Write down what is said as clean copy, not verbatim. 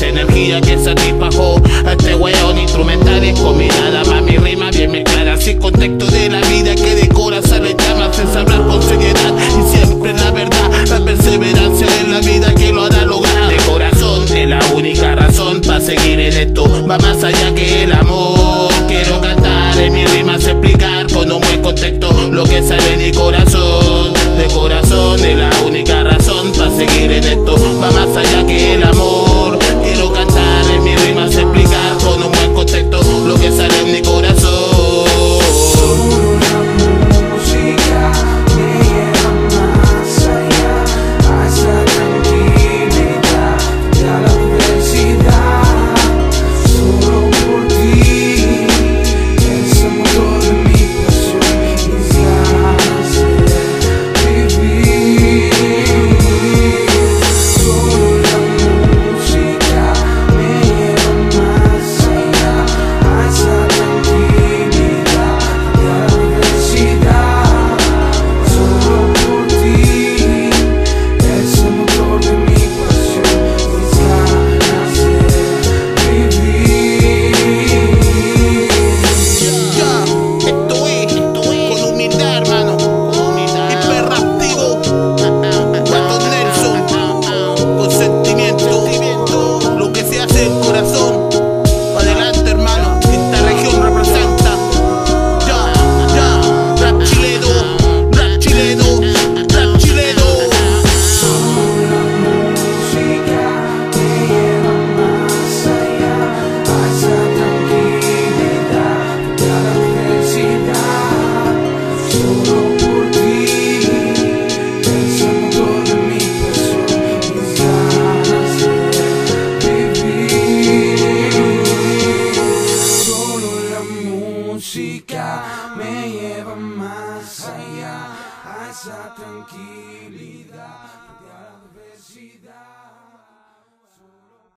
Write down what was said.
esa energía que satisfajo a este weón. Instrumentales combinadas, más mi rima bien mezclada, sin contexto de la vida que de corazón le llama, sin hablar con seriedad y siempre la verdad. La perseverancia en la vida que lo hará lograr. De corazón es la única razón para seguir en esto, va más allá que el amor. Quiero cantar en mis rimas, explicar con un buen contexto lo que sale de mi corazón. De corazón es la única razón para seguir en esto, va más allá que el amor. Quiero cantar en mis rimas, explicar con un buen contexto lo que sale en mi corazón. Me lleva más allá a esa tranquilidad, a la adversidad.